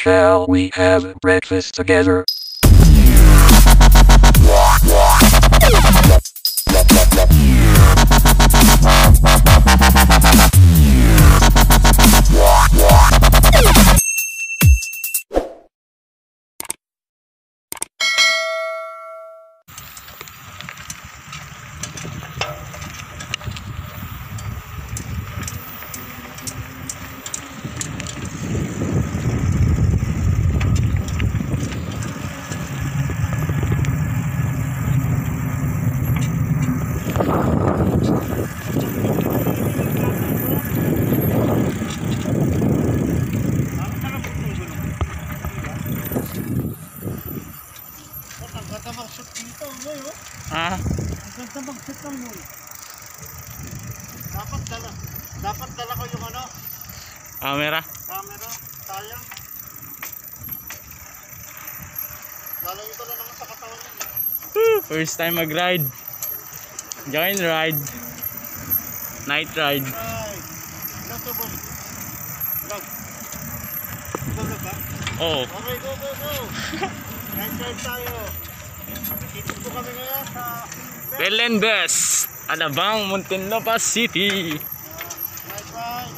Shall we have breakfast together? Dapat dala ko yung ano? Camera, sayang. Lalayo ko lang naman sa katawan niya. first time mag-ride. Join ride. Night ride. Let's go, boy. Vlog. Vlog ka? Oh. Okay, go. Night ride tayo. Dito po kami ngayon sa Belenbes, Alabang, Muntinlupa City. night ride.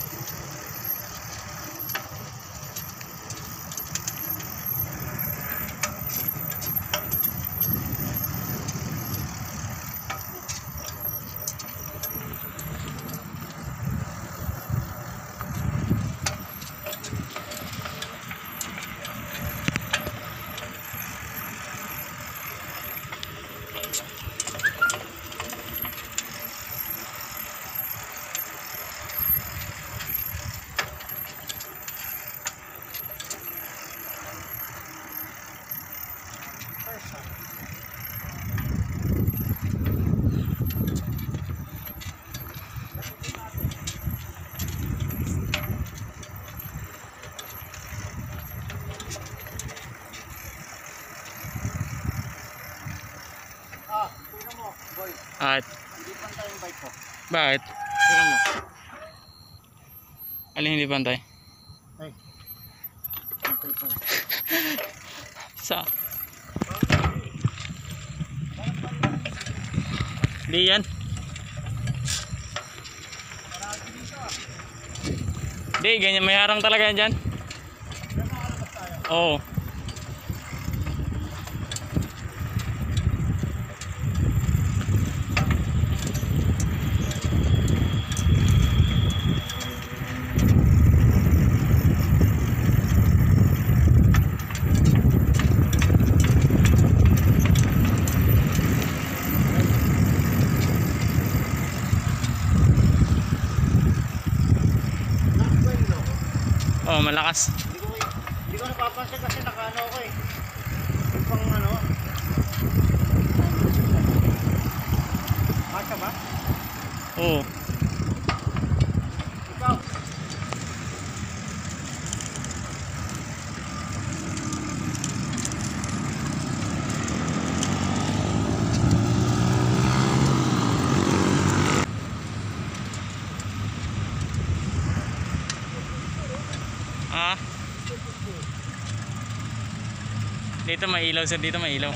Tingnan mo, boy. At Hindi pantay yung bike ko. bakit? Tingnan mo. Alin hindi pantay? Ay. Pantay pa. Sa? Di yan. Di, ganyan. May harang talaga yan dyan. Oo. Oh, malakas. Hindi ko napapansin kasi nakaano ako eh. Yung pang ano. Marka ba? Oo. Ikaw. Dito mailaw sir, dito mailaw.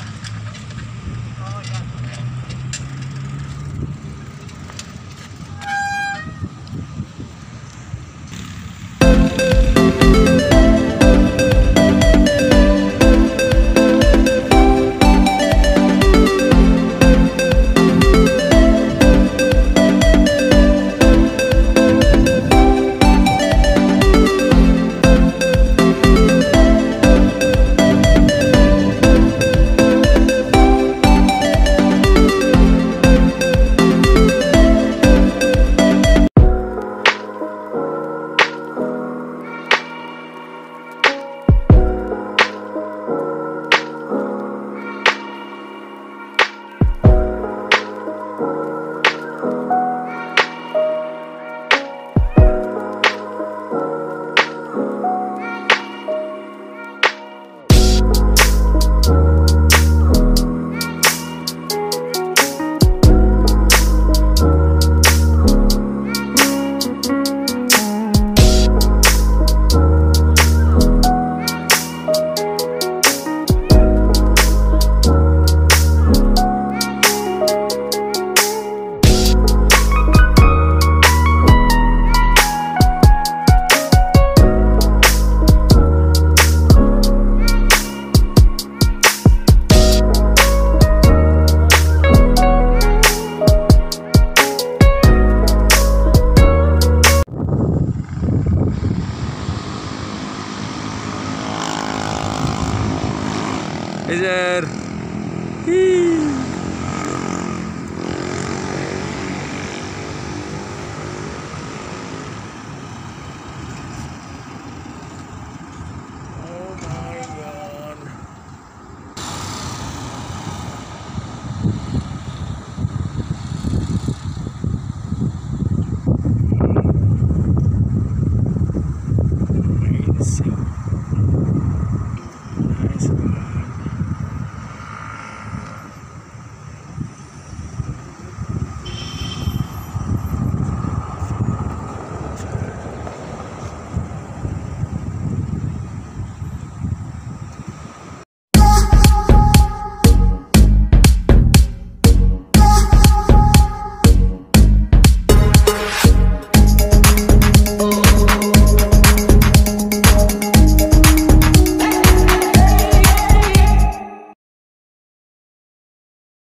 Hey, sir. Hee.